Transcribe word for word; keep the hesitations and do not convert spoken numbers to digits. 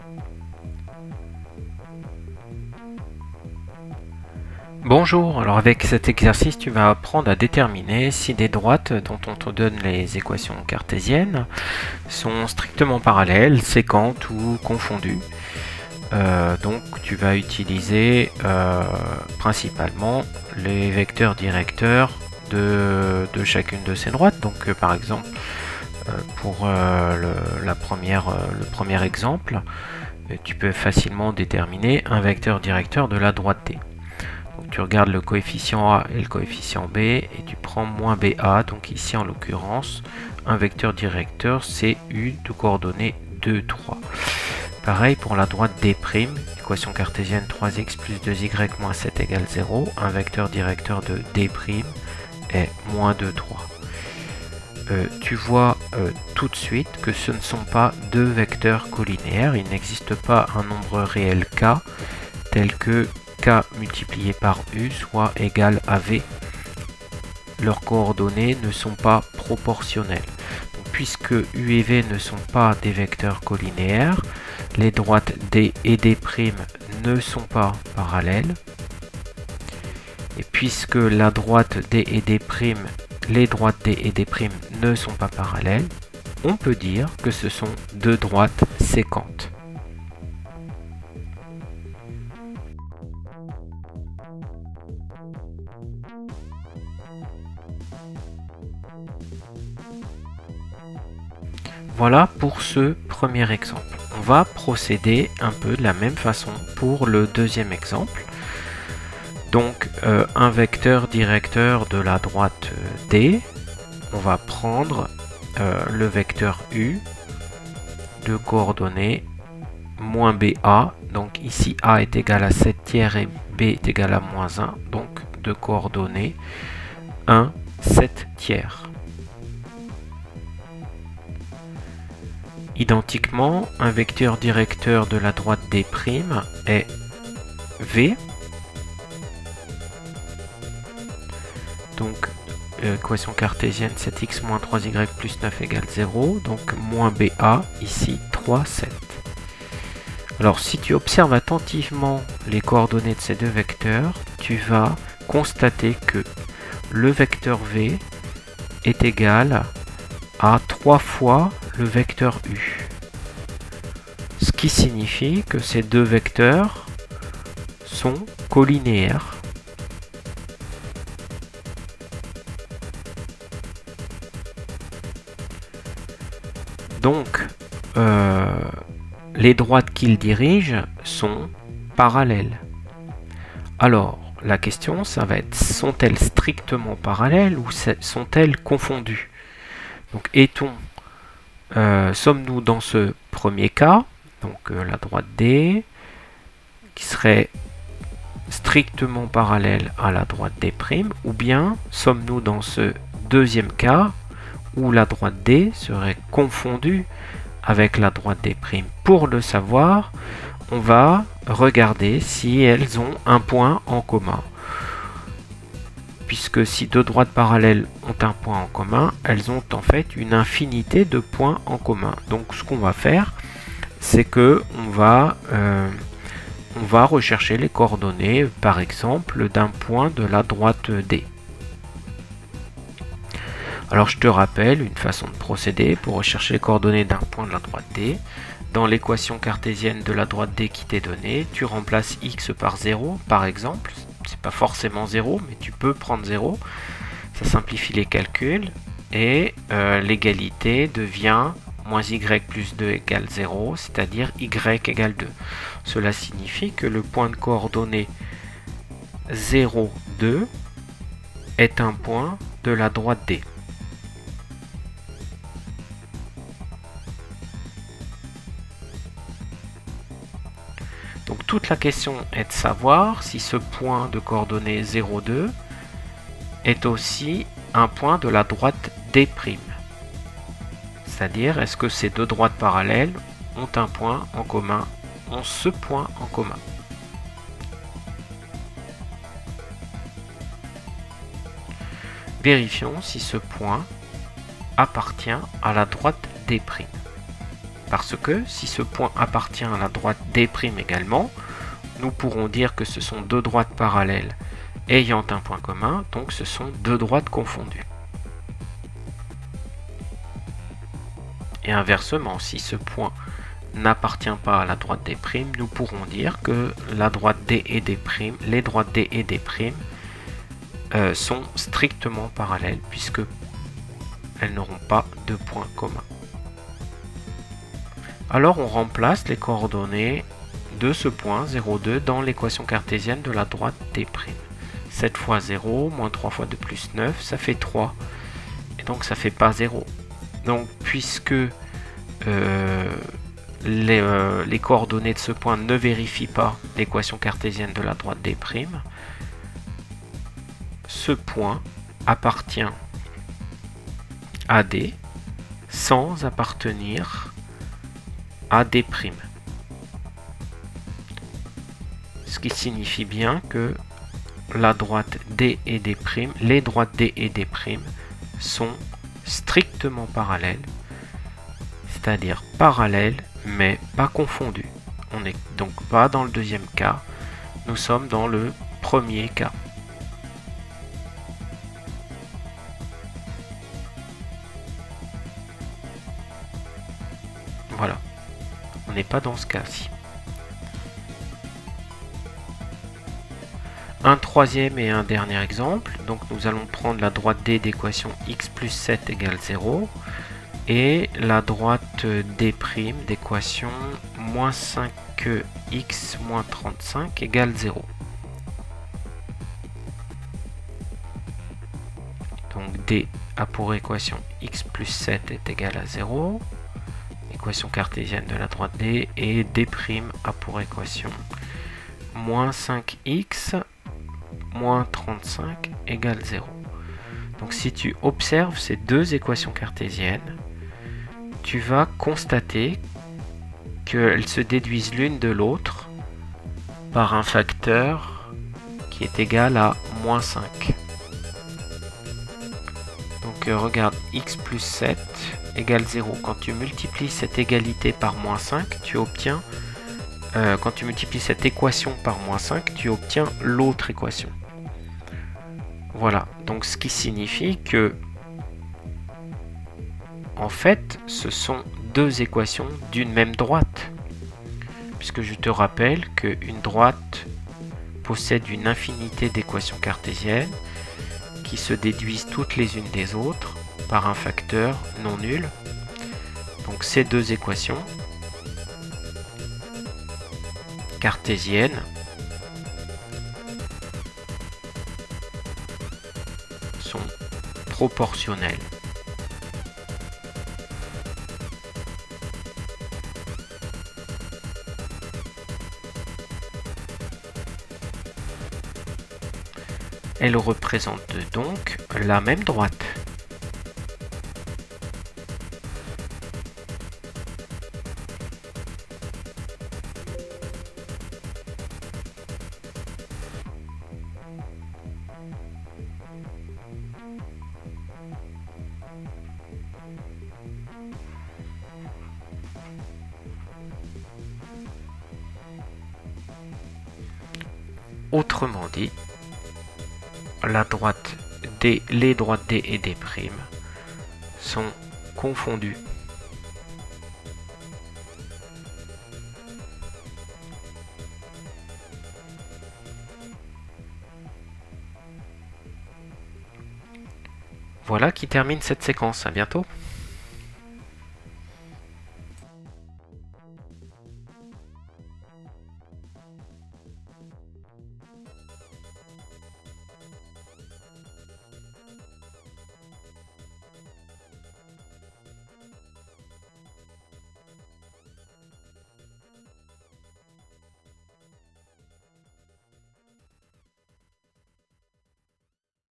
Bonjour, alors avec cet exercice tu vas apprendre à déterminer si des droites dont on te donne les équations cartésiennes sont strictement parallèles, séquentes ou confondues. Euh, donc tu vas utiliser euh, principalement les vecteurs directeurs de, de chacune de ces droites. Donc euh, par exemple euh, pour euh, le, la première, euh, le premier exemple, tu peux facilement déterminer un vecteur directeur de la droite D. Donc tu regardes le coefficient A et le coefficient B et tu prends moins B A. Donc ici en l'occurrence, un vecteur directeur c'est U de coordonnées deux, trois. Pareil pour la droite D', équation cartésienne trois x plus deux y moins sept égale zéro. Un vecteur directeur de D' est moins deux, trois. Euh, tu vois euh, tout de suite que ce ne sont pas deux vecteurs collinéaires. Il n'existe pas un nombre réel K tel que K multiplié par U soit égal à V. Leurs coordonnées ne sont pas proportionnelles. Donc, puisque U et V ne sont pas des vecteurs collinéaires, les droites D et D' ne sont pas parallèles. Et puisque la droite D et D', les droites D et D' ne sont pas parallèles, on peut dire que ce sont deux droites séquentes. Voilà pour ce premier exemple. On va procéder un peu de la même façon pour le deuxième exemple. Donc euh, un vecteur directeur de la droite D, on va prendre euh, le vecteur U de coordonnées moins B A. Donc ici A est égal à sept tiers et B est égal à moins un. Donc de coordonnées un, sept tiers. Identiquement, un vecteur directeur de la droite D' est V. Donc, équation cartésienne sept x moins trois y plus neuf égale zéro. Donc, moins B A, ici trois, sept. Alors, si tu observes attentivement les coordonnées de ces deux vecteurs, tu vas constater que le vecteur V est égal à trois fois le vecteur U. Ce qui signifie que ces deux vecteurs sont collinéaires. Donc, euh, les droites qu'ils dirigent sont parallèles. Alors, la question, ça va être, sont-elles strictement parallèles ou sont-elles confondues? Donc, est-on, euh, sommes-nous dans ce premier cas, donc euh, la droite D, qui serait strictement parallèle à la droite D', ou bien sommes-nous dans ce deuxième cas, où la droite D serait confondue avec la droite D'? Pour le savoir, on va regarder si elles ont un point en commun. Puisque si deux droites parallèles ont un point en commun, elles ont en fait une infinité de points en commun. Donc ce qu'on va faire, c'est que on va, euh, on va rechercher les coordonnées, par exemple, d'un point de la droite D. Alors je te rappelle une façon de procéder pour rechercher les coordonnées d'un point de la droite D. Dans l'équation cartésienne de la droite D qui t'est donnée, tu remplaces x par zéro, par exemple. C'est pas forcément zéro, mais tu peux prendre zéro. Ça simplifie les calculs. Et euh, l'égalité devient moins y plus deux égale zéro, c'est-à-dire y égale deux. Cela signifie que le point de coordonnées zéro, deux est un point de la droite D. Donc toute la question est de savoir si ce point de coordonnées zéro, deux est aussi un point de la droite D'. C'est-à-dire, est-ce que ces deux droites parallèles ont un point en commun, ont ce point en commun. Vérifions si ce point appartient à la droite D'. Parce que si ce point appartient à la droite D' également, nous pourrons dire que ce sont deux droites parallèles ayant un point commun, donc ce sont deux droites confondues. Et inversement, si ce point n'appartient pas à la droite D', nous pourrons dire que la droite D et D', les droites D et D' euh, sont strictement parallèles puisque elles n'auront pas de point commun. Alors on remplace les coordonnées de ce point zéro, deux dans l'équation cartésienne de la droite D'. sept fois zéro, moins trois fois deux plus neuf, ça fait trois. Et donc ça fait pas zéro. Donc puisque euh, les, euh, les coordonnées de ce point ne vérifient pas l'équation cartésienne de la droite D', ce point appartient à D sans appartenir à D'. Ce qui signifie bien que la droite D et D', les droites D et D' sont strictement parallèles, c'est-à-dire parallèles mais pas confondues. On n'est donc pas dans le deuxième cas, nous sommes dans le premier cas. Voilà, on n'est pas dans ce cas-ci. Un troisième et un dernier exemple. Donc nous allons prendre la droite D d'équation x plus sept égale zéro et la droite D' d'équation moins cinq x moins trente-cinq égale zéro. Donc D a pour équation x plus sept est égal à zéro, équation cartésienne de la droite D, et D' a pour équation moins cinq x moins trente-cinq égale zéro. Donc si tu observes ces deux équations cartésiennes, tu vas constater qu'elles se déduisent l'une de l'autre par un facteur qui est égal à moins cinq. Donc euh, regarde, x plus sept égale zéro. Quand tu multiplies cette égalité par moins cinq, tu obtiens, euh, quand tu multiplies cette équation par moins cinq, tu obtiens l'autre équation. Voilà, donc ce qui signifie que, en fait, ce sont deux équations d'une même droite. Puisque je te rappelle qu'une droite possède une infinité d'équations cartésiennes qui se déduisent toutes les unes des autres par un facteur non nul. Donc ces deux équations cartésiennes sont proportionnelles. Elles représentent donc la même droite. Autrement dit, la droite D, les droites D et D' sont confondues. Voilà qui termine cette séquence. À bientôt.